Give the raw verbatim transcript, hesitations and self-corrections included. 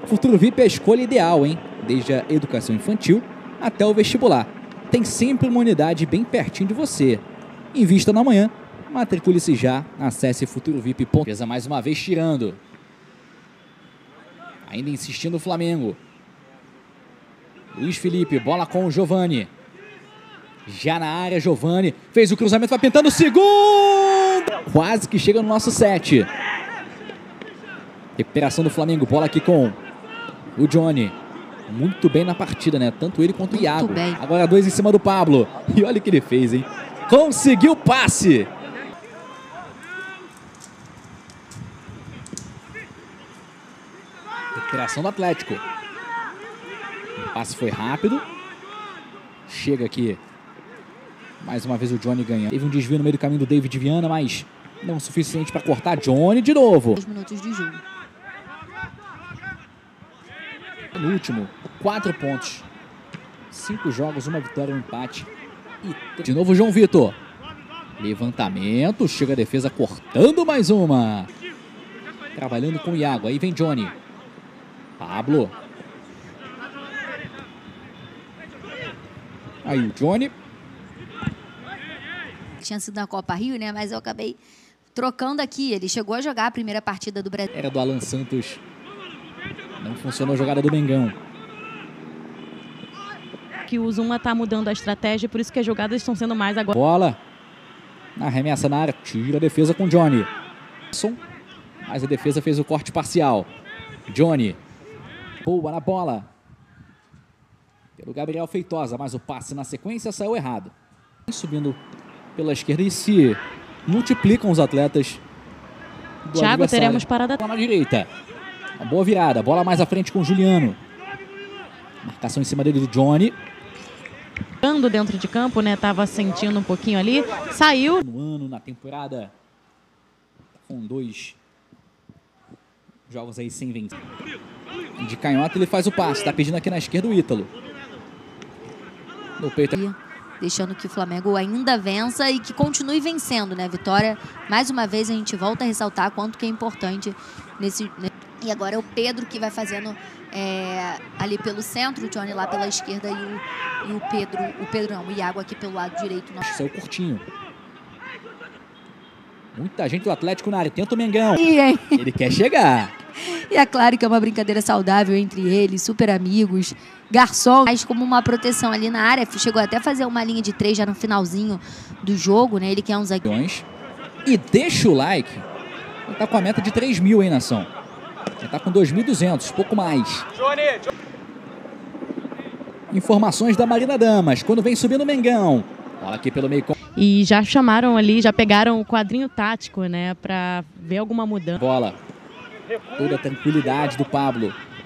Futuro V I P é a escolha ideal, hein? Desde a educação infantil até o vestibular. Tem sempre uma unidade bem pertinho de você. Invista na manhã, matricule-se já, acesse futuro V I P. Pesa mais uma vez tirando. Ainda insistindo o Flamengo. Luiz Felipe, bola com o Giovani. Já na área, Giovani fez o cruzamento, vai pintando o segundo. Quase que chega no nosso set. Recuperação do Flamengo, bola aqui com o Johnny. Muito bem na partida, né? Tanto ele quanto o Iago. Bem. Agora dois em cima do Pablo. E olha o que ele fez, hein? Conseguiu o passe. Recuperação do Atlético. O passe foi rápido. Chega aqui. Mais uma vez o Johnny ganhando. Teve um desvio no meio do caminho do David Viana, mas não o suficiente para cortar. Johnny de novo. Dois minutos de jogo. No último, quatro pontos. Cinco jogos, uma vitória, um empate. E de novo o João Vitor. Levantamento, chega a defesa cortando mais uma. Trabalhando com o Iago, aí vem Johnny. Pablo. Aí o Johnny. Tinha sido na Copa Rio, né? Mas eu acabei trocando aqui. Ele chegou a jogar a primeira partida do Brasil. Era do Alan Santos. Não funcionou a jogada do Mengão. Que o Zuma tá mudando a estratégia, por isso que as jogadas estão sendo mais agora. Bola. Arremessa na área. Tira a defesa com Johnny. Mas a defesa fez o corte parcial. Johnny. Boa na bola. Pelo Gabriel Feitosa, mas o passe na sequência saiu errado. Subindo pela esquerda e se multiplicam os atletas do Thiago, teremos parada na direita. Uma boa virada, bola mais à frente com o Juliano. Marcação em cima dele do Johnny. Ando dentro de campo, né? Tava sentindo um pouquinho ali. Saiu. No ano, na temporada, com dois jogos aí sem vencer. De canhota ele faz o passe, tá pedindo aqui na esquerda o Ítalo. No peito. Deixando que o Flamengo ainda vença e que continue vencendo, né? Vitória, mais uma vez, a gente volta a ressaltar quanto que é importante nesse... E agora é o Pedro que vai fazendo é, ali pelo centro, o Johnny lá pela esquerda e o, e o Pedro, o Pedro não, o Iago aqui pelo lado direito. Nosso... Saiu curtinho. Muita gente do Atlético na área, tenta o Mengão. E, hein? Ele quer chegar. E é claro que é uma brincadeira saudável entre eles, super amigos, garçom, mas como uma proteção ali na área, chegou até a fazer uma linha de três já no finalzinho do jogo, né? Ele quer uns zagueiro. E deixa o like. Ele tá com a meta de três mil, hein, nação? Ele tá com dois mil e duzentos, pouco mais. Informações da Marina Damas, quando vem subindo o Mengão. Bola aqui pelo meio. E já chamaram ali, já pegaram o quadrinho tático, né? Pra ver alguma mudança. Bola. Toda a tranquilidade do Pablo.